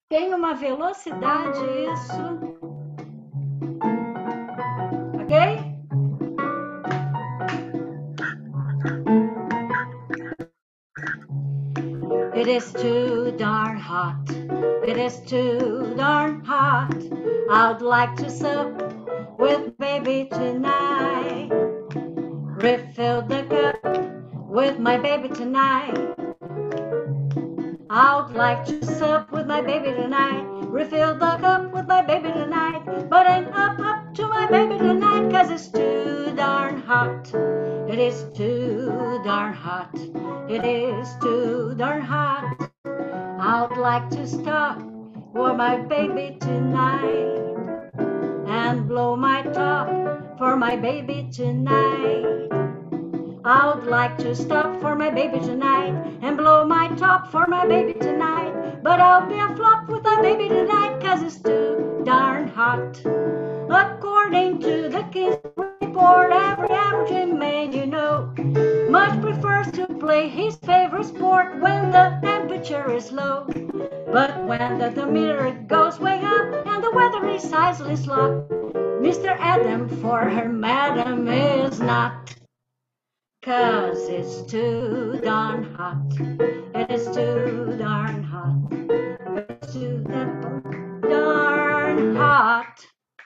Tem uma velocidade isso. Ok? It is too darn hot. It is too darn hot. I'd like to sup with baby tonight. Refill the cup with my baby tonight. I'd like to sup with my baby tonight. Refill the cup with my baby tonight. But ain't up to my baby tonight, 'cause it's too darn hot. It is too darn hot. It is too darn hot. I'd like to stop for my baby tonight and blow my top for my baby tonight. I'd like to stop for my baby tonight and blow my top for my baby tonight. But I'll be a flop with my baby tonight, 'cause it's too darn hot. According to the King's report, every average man you know much prefers to play his favorite sport when the temperature is low. But when the thermometer goes way up and the weather is icily slow, Mr. Adam for her madam is not. 'Cause it's too darn hot. It is too darn hot. It's too darn hot.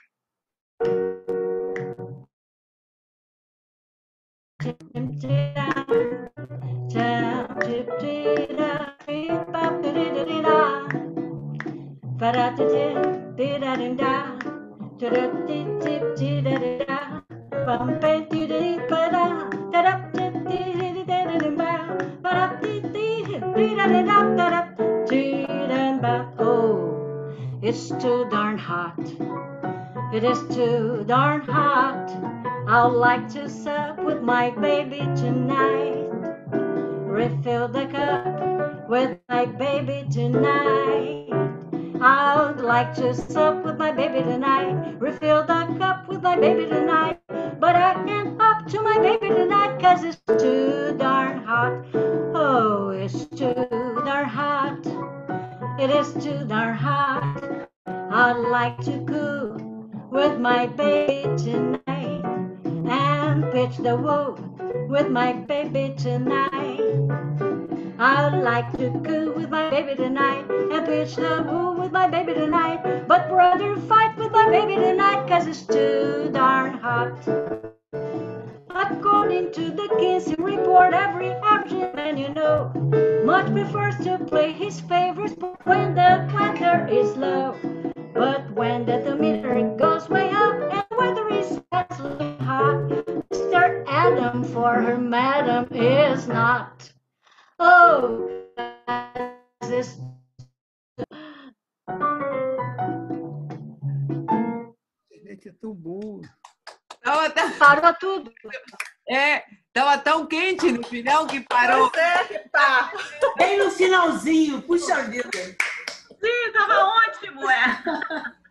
Oh, it's too darn hot. It is too darn hot. I'd like to sup with my baby tonight. Refill the cup with my baby tonight. I'd like to sup with my baby tonight. Refill the cup with my baby tonight. But I can't up to my baby tonight, 'cause it's too darn hot. Oh, it's too darn hot. It is too darn hot. I'd like to cool with my baby tonight and pitch the woo with my baby tonight. I'd like to cool with my baby tonight and pitch the woo with my baby tonight, but brother fight with my baby tonight, 'cause it's too darn hot. According to the King's report, every average man you know much prefers to play his favorite sport when the weather is low. But when the thermometer goes way up and the weather is absolutely hot, Mr. Adam for her madam is not. Oh, this. Gente, é tão bom. Parou tudo. Tava tão quente no final que parou. Tá. Bem no finalzinho, puxa vida. Sim, tava ótimo,